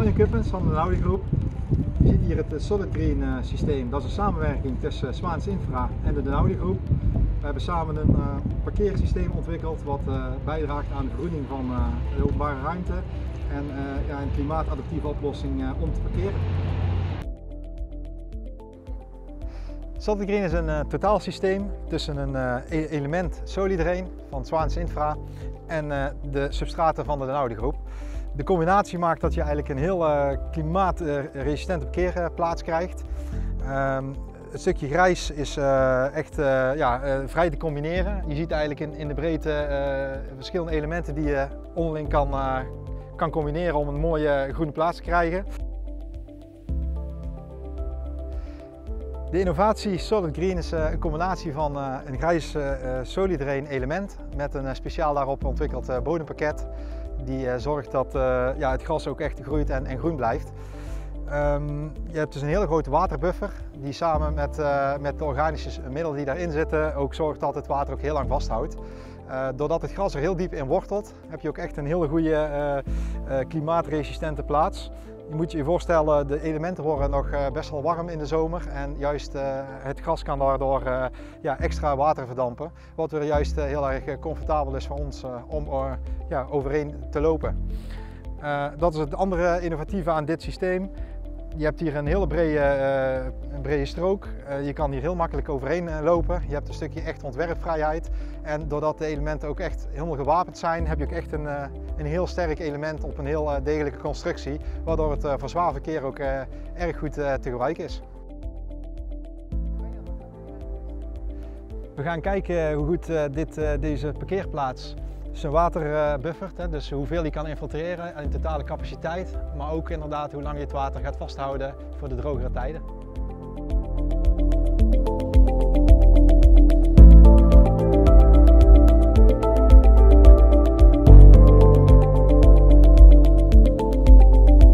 Arjen Kuppens van de Audi Groep. Je ziet hier het Solid Green systeem. Dat is een samenwerking tussen Swaans Infra en de Audi Groep. We hebben samen een parkeersysteem ontwikkeld wat bijdraagt aan de vergroening van de openbare ruimte en een klimaatadaptieve oplossing om te parkeren. Solid Green is een totaalsysteem tussen een element Solid Drain van Swaans Infra en de substraten van de Audi Groep. De combinatie maakt dat je eigenlijk een heel klimaatresistente parkeerplaats krijgt. Het stukje grijs is echt vrij te combineren. Je ziet eigenlijk in de breedte verschillende elementen die je onderling kan combineren om een mooie groene plaats te krijgen. De innovatie Solid Green is een combinatie van een grijs Solid Drain element met een speciaal daarop ontwikkeld bodempakket. Die zorgt dat het gras ook echt groeit en groen blijft. Je hebt dus een hele grote waterbuffer die samen met de organische middelen die daarin zitten ook zorgt dat het water ook heel lang vasthoudt. Doordat het gras er heel diep in wortelt heb je ook echt een hele goede klimaatresistente plaats. Je moet je voorstellen, de elementen worden nog best wel warm in de zomer en juist het gras kan daardoor extra water verdampen. Wat weer juist heel erg comfortabel is voor ons om overheen te lopen. Dat is het andere innovatieve aan dit systeem. Je hebt hier een hele brede strook. Je kan hier heel makkelijk overheen lopen. Je hebt een stukje echt ontwerpvrijheid. En doordat de elementen ook echt helemaal gewapend zijn, heb je ook echt een heel sterk element op een heel degelijke constructie. Waardoor het voor zwaar verkeer ook erg goed te gebruiken is. We gaan kijken hoe goed deze parkeerplaats zijn water buffert, dus hoeveel hij kan infiltreren en de totale capaciteit, maar ook inderdaad hoe lang je het water gaat vasthouden voor de drogere tijden.